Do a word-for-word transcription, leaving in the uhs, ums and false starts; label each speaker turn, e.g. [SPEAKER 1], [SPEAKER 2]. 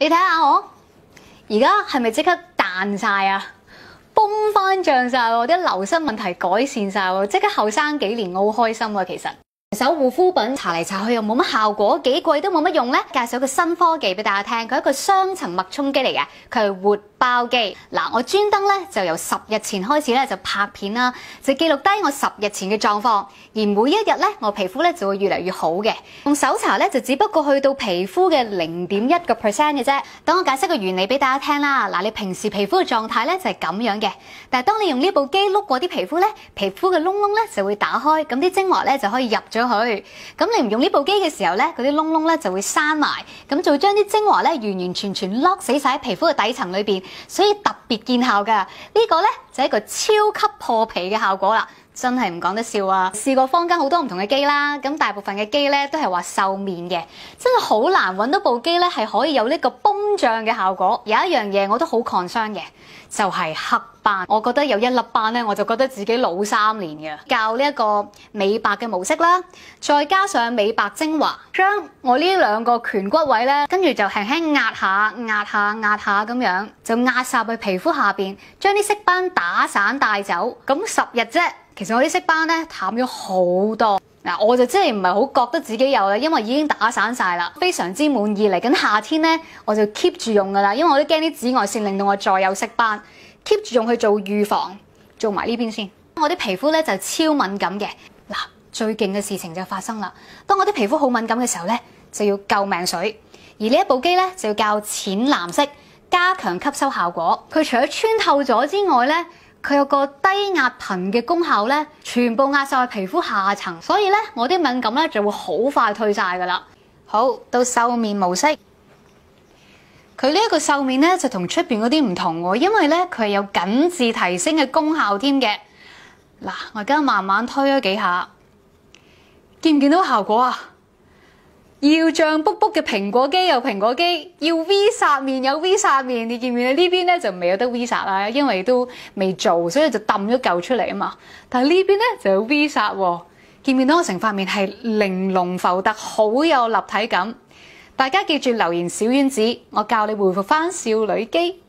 [SPEAKER 1] 你睇下我，而家係咪即刻彈晒啊？崩翻脹晒喎，啲流失問題改善晒喎，即刻後生幾年，我好開心啊！其實。手護膚品搽嚟搽去又冇乜效果，幾貴都冇乜用咧。介紹個新科技俾大家聽，佢係一個雙層脈衝機嚟嘅，佢係活包機。嗱，我專登咧就由十日前開始咧就拍片啦，就記錄低我十日前嘅狀況，而每一日咧我皮膚咧就會越嚟越好嘅。用手搽咧就只不過去到皮膚嘅零點一個 percent 嘅啫。等我解釋個原理俾大家聽啦。嗱，你平時皮膚嘅狀態咧就係咁樣嘅，但係當你用呢部機碌過啲皮膚咧，皮膚嘅窿窿咧就會打開，咁啲精華咧就可以入咗去。咁你唔用呢部機嘅時候咧，嗰啲窿窿咧就會閂埋，咁就會將啲精華咧完完全全 lock 死晒喺皮膚嘅底層裏邊，所以特別見效噶。呢個咧就係一個超級破皮嘅效果啦，真係唔講得笑啊！試過坊間好多唔同嘅機啦，咁大部分嘅機咧都係話瘦面嘅，真係好難揾到部機咧係可以有呢個崩脹嘅效果。有一樣嘢我都好 concern 嘅，就係黑斑。我覺得有一粒斑咧，我就覺得自己老三年嘅。教呢一個美白嘅模式啦，再加上美白精華，將我呢兩個顴骨位咧，跟住就輕輕壓下、壓下、壓下咁樣，就壓曬去皮膚下邊，將啲色斑打散帶走。咁十日啫，其實我啲色斑咧淡咗好多。嗱，我就真係唔係好覺得自己有啦，因為已經打散晒啦，非常之滿意。嚟緊夏天咧，我就 keep 住用噶啦，因為我都驚啲紫外線令到我再有色斑。keep 住用去做預防，做埋呢邊先。我啲皮膚咧就超敏感嘅。嗱，最勁嘅事情就發生啦。當我啲皮膚好敏感嘅時候咧，就要救命水。而呢一部機咧就要較淺藍色，加強吸收效果。佢除咗穿透咗之外咧，佢有個低壓頻嘅功效咧，全部壓晒去皮膚下層，所以咧我啲敏感咧就會好快退晒噶啦。好，到瘦面模式。佢呢一個瘦面咧就同出邊嗰啲唔同喎，因為咧佢係有緊緻提升嘅功效添嘅。嗱，我而家慢慢推咗幾下，見唔見到效果啊？要脹卜卜嘅蘋果肌有蘋果肌，要 V 煞面有 V 煞面，你見唔見啊？呢邊咧就未有得 V 煞啦，因為都未做，所以就揼咗嚿出嚟啊嘛。但係呢邊咧就有 V 煞喎，見唔見到我成塊面係玲瓏浮凸，好有立體感。大家記住留言小丸子，我教你回復返少女肌。